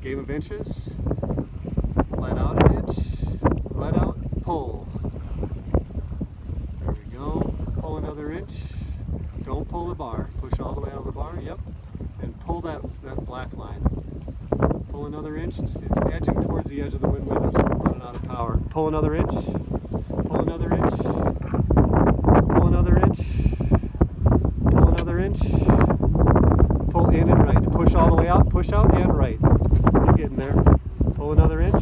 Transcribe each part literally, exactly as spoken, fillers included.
Game of inches. Let out an inch. Let out. Pull. There we go. Pull another inch. Don't pull the bar. Push all the way out of the bar. Yep. And pull that, that black line. Pull another inch. It's, it's edging towards the edge of the windmill. It's running out of power. Pull another inch. Pull another inch. Pull another inch. Pull another inch. Pull in and right. Push all the way out. Push out and right. You're getting there. Pull another inch.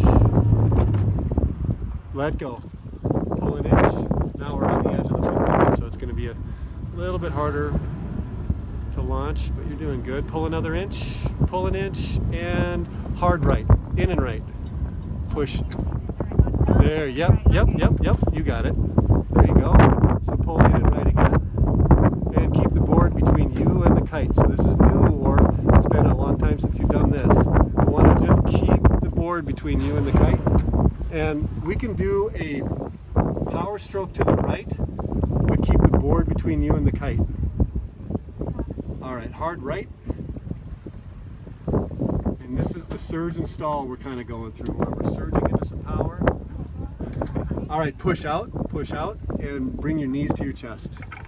Let go. Pull an inch. Now we're on the edge of the windmill, so it's going to be a little bit harder to launch, but you're doing good. Pull another inch. Pull an inch and hard right. In and right. Push. There. Yep. Yep. Yep. Yep. You got it. There you go. So pull in and right again. And keep the board between you and the kite. So this is new, or it's been a long time since you've done this. You want to just keep the board between you and the kite. And we can do a power stroke to the right, but keep the board between you and the kite. All right, hard right. And this is the surge and stall we're kind of going through, where we're surging into some power. All right, push out, push out, and bring your knees to your chest.